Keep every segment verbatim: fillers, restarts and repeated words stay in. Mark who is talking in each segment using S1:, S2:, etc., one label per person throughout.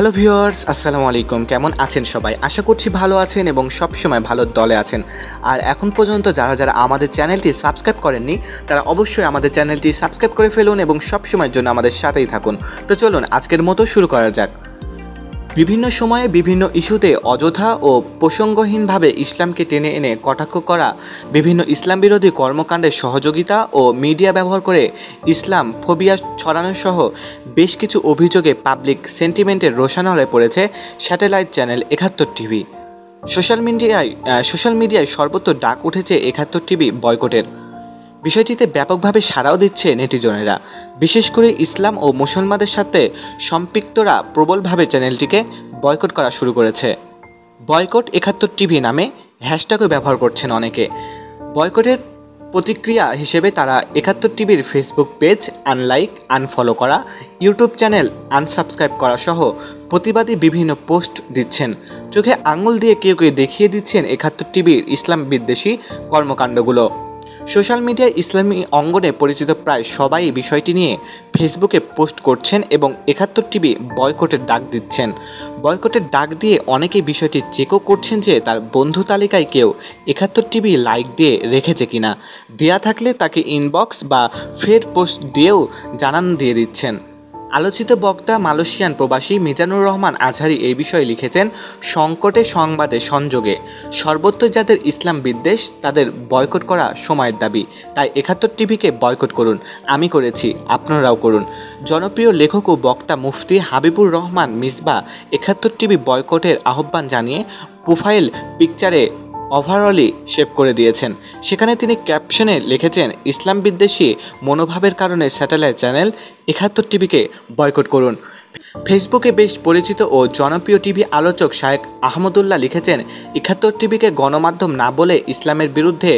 S1: Hello viewers, আসসালামু আলাইকুম। কেমন আছেন সবাই? আশা করছি ভালো আছেন এবং সবসময় ভালো দলে আছেন। আর এখন পর্যন্ত যারা যারা আমাদের চ্যানেলটি সাবস্ক্রাইব করেননি তারা অবশ্যই আমাদের চ্যানেলটি সাবস্ক্রাইব করে ফেলুন এবং সবসময়ের জন্য আমাদের সাথেই থাকুন। তো চলুন আজকের মতো শুরু করা যাক। বিভিন্ন সময়ে বিভিন্ন ইস্যুতে অযথা ও প্রসঙ্গহীনভাবে ইসলামকে টেনে এনে কটাক্ষ করা, বিভিন্ন ইসলাম বিরোধী কর্মকাণ্ডের সহযোগিতা ও মিডিয়া ব্যবহার করে ইসলাম ফোবিয়া ছড়ানো সহ বেশ কিছু অভিযোগে পাবলিক সেন্টিমেন্টের রোষানলে পড়েছে satellite channel Ekattor TV. Social মিডিয়ায় সোশ্যাল মিডিয়ায় সর্বত্র ডাক উঠেছে একাত্তর টিভি বয়কটের। বিষয়টিতে ব্যাপকভাবে সাড়াও দিচ্ছে নেটিজনেরা। বিশেষ করে ইসলাম ও মুসলমানদের সাথে সম্পৃক্তরা প্রবলভাবে চ্যানেলটিকে বয়কট করা শুরু করেছে। বয়কট একাত্তর টিভি নামে হ্যাশট্যাগও ব্যবহার করছেন অনেকে। বয়কটের প্রতিক্রিয়া হিসেবে তারা একাত্তর টিভির ফেসবুক পেজ আনলাইক, আনফলো করা, ইউটিউব চ্যানেল আনসাবস্ক্রাইব করা সহ প্রতিবাদী বিভিন্ন পোস্ট দিচ্ছেন। চোখে আঙুল দিয়ে কেউ কেউ দেখিয়ে দিচ্ছেন একাত্তর টিভির ইসলাম বিদ্বেষী কর্মকাণ্ডগুলো। সোশ্যাল মিডিয়ায় ইসলামী অঙ্গনে পরিচিত প্রায় সবাই বিষয়টি নিয়ে ফেসবুকে পোস্ট করছেন এবং একাত্তর টিভি বয়কটের ডাক দিচ্ছেন। বয়কটের ডাক দিয়ে অনেকে বিষয়টি চেকও করছেন যে তার বন্ধু তালিকায় কেউ একাত্তর টিভি লাইক দিয়ে রেখেছে কিনা। দেয়া থাকলে তাকে ইনবক্স বা ফের পোস্ট দিয়েও জানান দিয়ে দিচ্ছেন। আলোচিত বক্তা মালয়েশিয়ান প্রবাসী মিজানুর রহমান আজহারি এই বিষয়ে লিখেছেন, সংকটে সংবাদে সংযোগে সর্বত্র যাদের ইসলাম বিদ্বেষ তাদের বয়কট করা সময়ের দাবি। তাই একাত্তর টিভিকে বয়কট করুন। আমি করেছি, আপনারাও করুন। জনপ্রিয় লেখক ও বক্তা মুফতি হাবিবুর রহমান মিসবা একাত্তর টিভি বয়কটের আহ্বান জানিয়ে প্রোফাইল পিকচারে ওভারঅলই সেভ করে দিয়েছেন। সেখানে তিনি ক্যাপশনে লিখেছেন, ইসলাম বিদ্বেষী মনোভাবের কারণে স্যাটেলাইট চ্যানেল একাত্তর টিভিকে বয়কট করুন। ফেসবুকে বেশ পরিচিত ও জনপ্রিয় টিভি আলোচক শায়েক আহমদুল্লাহ লিখেছেন, একাত্তর টিভিকে গণমাধ্যম না বলে ইসলামের বিরুদ্ধে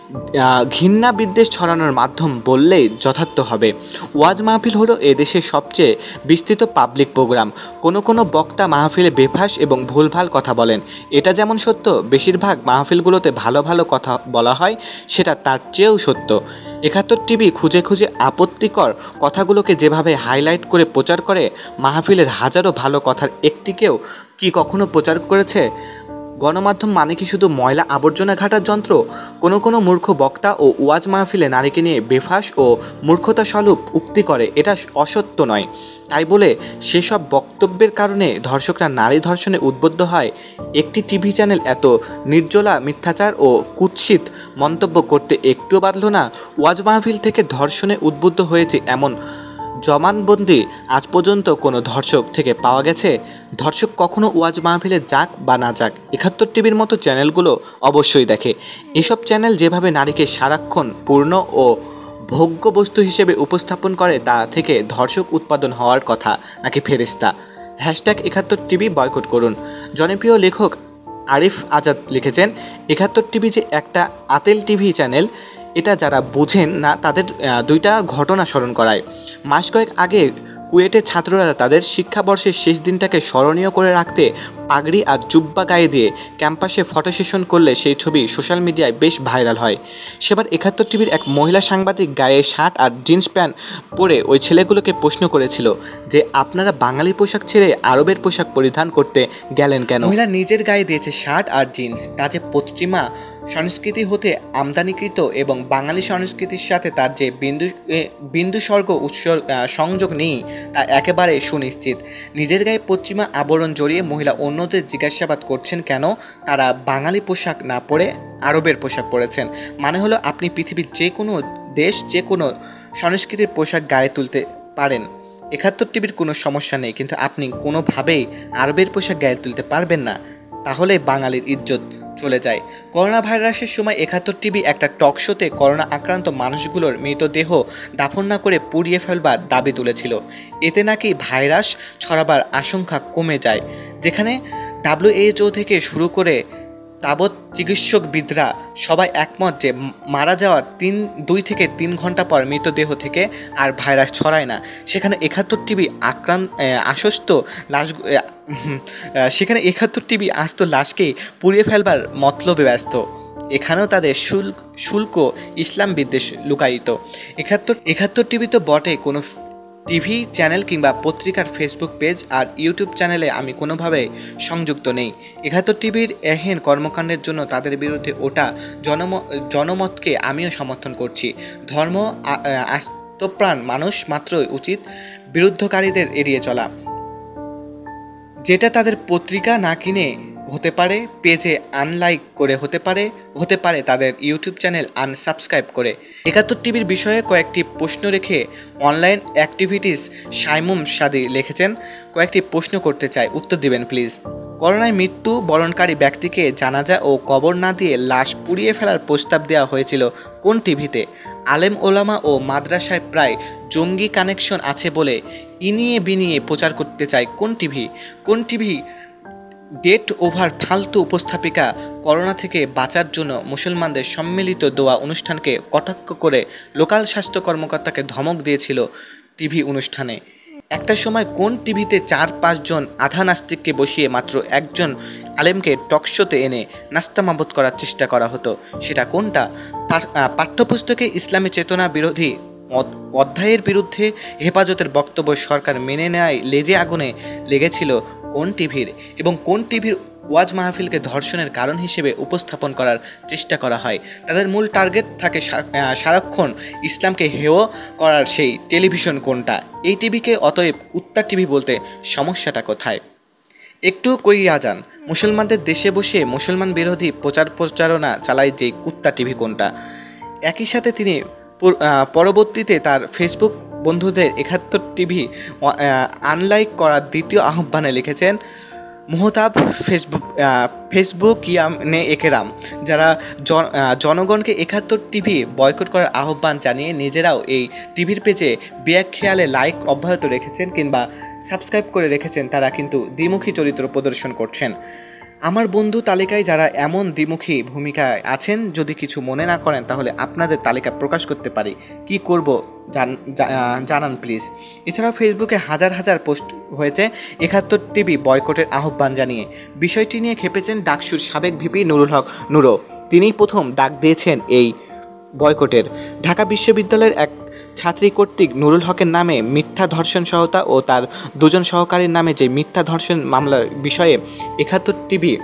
S1: ঘৃণা বিদ্বেষ ছড়ানোর মাধ্যম বললেই যথার্থ হবে। ওয়াজ মাহফিল হলো এদেশের সবচেয়ে বিস্তৃত পাবলিক প্রোগ্রাম। কোনো কোনো বক্তা মাহফিলে বেফাস এবং ভুলভাল কথা বলেন। এটা যেমন সত্য, বেশিরভাগ মাহফিলগুলোতে ভালো ভালো কথা বলা হয়, সেটা তার চেয়েও সত্য। একাত্তর টিভি খুঁজে খুঁজে আপত্তিকর কথাগুলোকে যেভাবে হাইলাইট করে প্রচার করে, মাহফিলের হাজারো ভালো কথার একটিকেও কি কখনো প্রচার করেছে? গণমাধ্যম মানে কি শুধু ময়লা আবর্জনা ঘাটার যন্ত্র? কোনো কোনো মূর্খ বক্তা ও ওয়াজ মাহফিলে নারীকে নিয়ে বেফাস ও মূর্খতা স্বরূপ উক্তি করে, এটা অসত্য নয়। তাই বলে সেসব বক্তব্যের কারণে ধর্ষকরা নারী ধর্ষণে উদ্বুদ্ধ হয়? একটি টিভি চ্যানেল এত নির্জলা মিথ্যাচার ও কুৎসিত মন্তব্য করতে একটুও বাধল না? ওয়াজ মাহফিল থেকে ধর্ষণে উদ্বুদ্ধ হয়েছে এমন জবানবন্দি আজ পর্যন্ত কোনো ধর্ষক থেকে পাওয়া গেছে? ধর্ষক কখনো ওয়াজ মাহফিলে যাক বা না যাক, একাত্তর টিভির মতো চ্যানেলগুলো অবশ্যই দেখে। এসব চ্যানেল যেভাবে নারীকে সারাক্ষণ পূর্ণ ও ভোগ্য বস্তু হিসেবে উপস্থাপন করে, তা থেকে ধর্ষক উৎপাদন হওয়ার কথা নাকি ফেরেশতা? হ্যাশট্যাগ একাত্তর টিভি বয়কট করুন। জনপ্রিয় লেখক আরিফ আজাদ লিখেছেন, একাত্তর টিভি যে একটা আতেল টিভি চ্যানেল, এটা যারা বোঝেন না তাদের দুইটা ঘটনা স্মরণ করায়। মাস কয়েক আগে কুয়েটের ছাত্ররা তাদের শিক্ষাবর্ষের শেষ দিনটাকে স্মরণীয় করে রাখতে পাগড়ি আর জুব্বা গায়ে দিয়ে ক্যাম্পাসে ফটো সেশন করলে সেই ছবি সোশ্যাল মিডিয়ায় বেশ ভাইরাল হয়। সেবার একাত্তর টিভির এক মহিলা সাংবাদিক গায়ে শার্ট আর জিন্স প্যান্ট পরে ওই ছেলেগুলোকে প্রশ্ন করেছিল যে, আপনারা বাঙালি পোশাক ছেড়ে আরবের পোশাক পরিধান করতে গেলেন কেন? মহিলা নিজের গায়ে দিয়েছে শার্ট আর জিন্স। তা যে পশ্চিমা সংস্কৃতি হতে আমদানিকৃত এবং বাঙালি সংস্কৃতির সাথে তার যে বিন্দু বিন্দুস্বর্গ উৎসর্গ সংযোগ নেই তা একেবারে সুনিশ্চিত। নিজের গায়ে পশ্চিমা আবরণ জড়িয়ে মহিলা অন্যদের জিজ্ঞাসাবাদ করছেন কেন তারা বাঙালি পোশাক না পরে আরবের পোশাক পরেছেন। মানে হলো আপনি পৃথিবীর যে কোনো দেশ, যে কোনো সংস্কৃতির পোশাক গায়ে তুলতে পারেন, একাত্তর টিভির কোনো সমস্যা নেই, কিন্তু আপনি কোনোভাবেই আরবের পোশাক গায়ে তুলতে পারবেন না। তাহলে বাঙালির ইজ্জত চলে যায়। করোনা ভাইরাসের সময় একাত্তর টিভি একটা টক শোতে করোনা আক্রান্ত মানুষগুলোর মৃতদেহ দাফন না করে পুড়িয়ে ফেলবার দাবি তুলেছিল। এতে নাকি ভাইরাস ছড়াবার আশঙ্কা কমে যায়। যেখানে ডাব্লিউএইচও থেকে শুরু করে তাবৎ চিকিৎসকবিদরা সবাই একমত যে মারা যাওয়ার তিন দুই থেকে তিন ঘন্টা পর মৃতদেহ থেকে আর ভাইরাস ছড়ায় না, সেখানে একাত্তর টিভি আক্রান্ত আশ্বস্ত লাশ সেখানে একাত্তর টিভি আস্ত লাশকেই পুড়িয়ে ফেলবার মতলবে ব্যস্ত। এখানেও তাদের শুল্ক শুল্ক ইসলাম বিদ্বেষ লুকায়িত। একাত্তর একাত্তর টিভি তো বটে কোনো টিভি চ্যানেল কিংবা পত্রিকার ফেসবুক পেজ আর ইউটিউব চ্যানেলে আমি কোনোভাবে সংযুক্ত নেই। একাত্তর টিভির এহেন কর্মকাণ্ডের জন্য তাদের বিরুদ্ধে ওঠা জনম জনমতকে আমিও সমর্থন করছি। ধর্ম আত্মপ্রাণ মানুষ মাত্রই উচিত বিরুদ্ধকারীদের এড়িয়ে চলা, যেটা তাদের পত্রিকা না কিনে হতে পারে, পেজে আনলাইক করে হতে পারে, হতে পারে তাদের ইউটিউব চ্যানেল আনসাবস্ক্রাইব করে। একাত্তর টিভির বিষয়ে কয়েকটি প্রশ্ন রেখে অনলাইন অ্যাক্টিভিটিস সাইমুম সাদি লিখেছেন, কয়েকটি প্রশ্ন করতে চাই, উত্তর দিবেন প্লিজ। করোনায় মৃত্যু বরণকারী ব্যক্তিকে জানাজা ও কবর না দিয়ে লাশ পুড়িয়ে ফেলার প্রস্তাব দেওয়া হয়েছিল কোন টিভিতে? আলেম ওলামা ও মাদ্রাসায় প্রায় জঙ্গি কানেকশন আছে বলে ইনিয়ে বিনিয়ে প্রচার করতে চায় কোন টিভি? কোন টিভি ডেট ওভার ফালতু উপস্থাপিকা করোনা থেকে বাঁচার জন্য মুসলমানদের সম্মিলিত দোয়া অনুষ্ঠানকে কটাক্ষ করে লোকাল স্বাস্থ্য কর্মকর্তাকে ধমক দিয়েছিল টিভি অনুষ্ঠানে? একটা সময় কোন টিভিতে চার পাঁচজন আধা নাস্তিককে বসিয়ে মাত্র একজন আলেমকে টকশোতে এনে নাস্তামাবুদ করার চেষ্টা করা হতো? সেটা কোনটা? পাঠ্যপুস্তকে ইসলামী চেতনা বিরোধী অধ্যায়ের বিরুদ্ধে হেফাজতের বক্তব্য সরকার মেনে নেয় লেজে আগুনে লেগেছিল কোন টিভির? এবং কোন টিভির ওয়াজ মাহফিলকে ধর্ষণের কারণ হিসেবে উপস্থাপন করার চেষ্টা করা হয়? তাদের মূল টার্গেট থাকে সারাক্ষণ ইসলামকে হেয় করার সেই টেলিভিশন কোনটা? এই টিভিকে অতএব কুত্তা টিভি বলতে সমস্যাটা কোথায়? একটু কইয়া যান, মুসলমানদের দেশে বসে মুসলমান বিরোধী প্রচার প্রচারণা চালায় যে কুত্তা টিভি কোনটা? একই সাথে তিনি পরবর্তীতে তার ফেসবুক বন্ধুদের একাত্তর টিভি আনলাইক করার দ্বিতীয় আহ্বানে লিখেছেন, মুহতাব ফেসবুক ফেসবুক ইয়ামনে একেরাম, যারা জনগণকে একাত্তর টিভি বয়কট করার আহ্বান জানিয়ে নিজেরাও এই টিভির পেজে বেখেয়ালে লাইক অব্যাহত রেখেছেন কিংবা সাবস্ক্রাইব করে রেখেছেন, তারা কিন্তু দ্বিমুখী চরিত্র প্রদর্শন করছেন। আমার বন্ধু তালিকায় যারা এমন দ্বিমুখী ভূমিকায় আছেন, যদি কিছু মনে না করেন তাহলে আপনাদের তালিকা প্রকাশ করতে পারি, কি করব জানান প্লিজ। এছাড়াও ফেসবুকে হাজার হাজার পোস্ট হয়েছে একাত্তর টিভি বয়কটের আহ্বান জানিয়ে। বিষয়টি নিয়ে খেপেছেন ডাকসুর সাবেক ভিপি নুরুল হক নুরো। তিনিই প্রথম ডাক দিয়েছেন এই বয়কটের। ঢাকা বিশ্ববিদ্যালয়ের এক ছাত্রী কর্তৃক নুরুল হকের নামে মিথ্যা ধর্ষণ সহতা ও তার দুজন সহকারীর নামে যে মিথ্যা ধর্ষণ মামলার বিষয়ে একাত্তর টিভি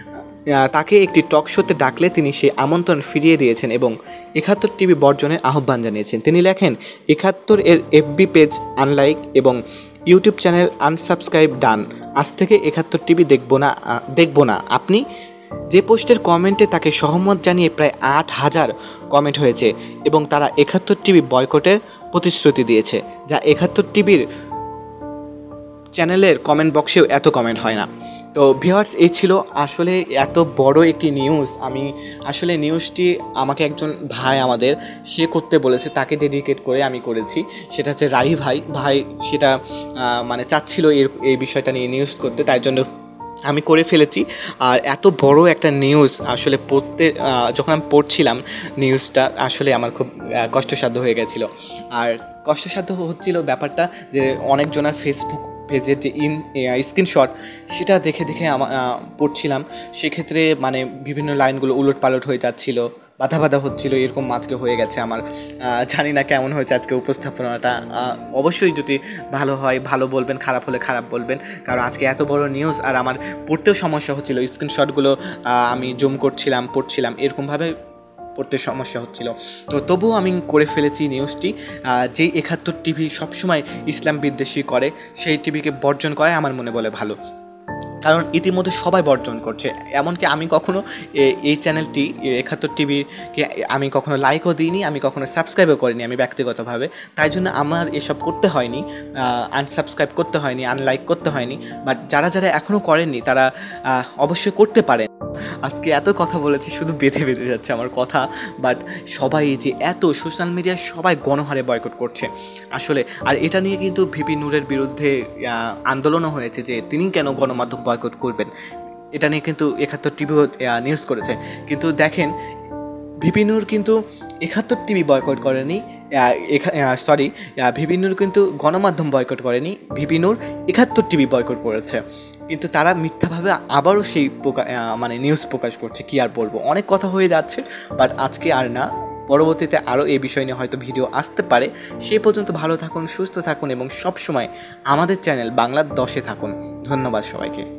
S1: তাকে একটি টক শোতে ডাকলে তিনি সেই আমন্ত্রণ ফিরিয়ে দিয়েছেন এবং একাত্তর টিভি বর্জনের আহ্বান জানিয়েছেন। তিনি লেখেন, একাত্তর এর এফবি পেজ আনলাইক এবং ইউটিউব চ্যানেল আনসাবস্ক্রাইব ডান। আজ থেকে একাত্তর টিভি দেখব না দেখব না আপনি যে পোস্টের কমেন্টে তাকে সহমত জানিয়ে প্রায় আট হাজার কমেন্ট হয়েছে এবং তারা একাত্তর টিভি বয়কটের প্রতিশ্রুতি দিয়েছে, যা একাত্তর টিভির চ্যানেলের কমেন্ট বক্সেও এত কমেন্ট হয় না। তো ভিউয়ার্স, এই ছিল আসলে এত বড় একটি নিউজ। আমি আসলে নিউজটি আমাকে একজন ভাই আমাদের সে করতে বলেছে, তাকে ডেডিকেট করে আমি করেছি। সেটা হচ্ছে রাহি ভাই ভাই সেটা মানে চাচ্ছিল এর এই বিষয়টা নিয়ে নিউজ করতে, তাই জন্য আমি করে ফেলেছি। আর এত বড় একটা নিউজ আসলে পড়তে যখন আমি পড়ছিলাম নিউজটা, আসলে আমার খুব কষ্টসাধ্য হয়ে গেছিলো। আর কষ্টসাধ্য হচ্ছিল ব্যাপারটা যে অনেকজনের ফেসবুক পেজের যে ইন স্ক্রিনশট সেটা দেখে দেখে আমার পড়ছিলাম, সেক্ষেত্রে মানে বিভিন্ন লাইনগুলো উলট পালট হয়ে যাচ্ছিলো, বাধা বাধা হচ্ছিলো, এরকম আজকে হয়ে গেছে আমার। জানি না কেমন হয়েছে আজকে উপস্থাপনাটা। অবশ্যই যদি ভালো হয় ভালো বলবেন, খারাপ হলে খারাপ বলবেন, কারণ আজকে এত বড় নিউজ আর আমার পড়তেও সমস্যা হচ্ছিলো। স্ক্রিনশটগুলো আমি জুম করছিলাম পড়ছিলাম এরকমভাবে পড়তে সমস্যা হচ্ছিল। তো তবুও আমি করে ফেলেছি নিউজটি। যেই একাত্তর টিভি সবসময় ইসলাম বিদ্বেষী করে সেই টিভিকে বর্জন করাই আমার মনে বলে ভালো, কারণ ইতিমধ্যে সবাই বর্জন করছে। এমনকি আমি কখনো এই চ্যানেলটি একাত্তর টিভিকে আমি কখনো লাইকও দিইনি, আমি কখনো সাবস্ক্রাইবও করিনি আমি ব্যক্তিগতভাবে। তাই জন্য আমার এসব করতে হয়নি, আনসাবস্ক্রাইব করতে হয়নি, আনলাইক করতে হয়নি। বাট যারা যারা এখনও করেননি তারা অবশ্যই করতে পারেন। আজকে এত কথা বলেছি, শুধু বেঁধে বেঁধে যাচ্ছে আমার কথা। বাট সবাই যে এত সোশ্যাল মিডিয়ায় সবাই গণহারে বয়কট করছে আসলে। আর এটা নিয়ে কিন্তু ভিপি নূরের বিরুদ্ধে আন্দোলনও হয়েছে যে তিনি কেন গণমাধ্যম বয়কট করবেন, এটা নিয়ে কিন্তু একাত্তর টিভিও নিউজ করেছে। কিন্তু দেখেন, ভিপি নূর কিন্তু একাত্তর টিভি বয়কট করেনি, সরি ভিপি নূর কিন্তু গণমাধ্যম বয়কট করেনি, ভিপি নূর একাত্তর টিভি বয়কট করেছে। কিন্তু তারা মিথ্যাভাবে আবারও সেই মানে নিউজ প্রকাশ করছে। কি আর বলবো, অনেক কথা হয়ে যাচ্ছে, বাট আজকে আর না, পরবর্তীতে আরও এই বিষয় নিয়ে হয়তো ভিডিও আসতে পারে। সেই পর্যন্ত ভালো থাকুন, সুস্থ থাকুন এবং সবসময় আমাদের চ্যানেল বাংলার দশে থাকুন। ধন্যবাদ সবাইকে।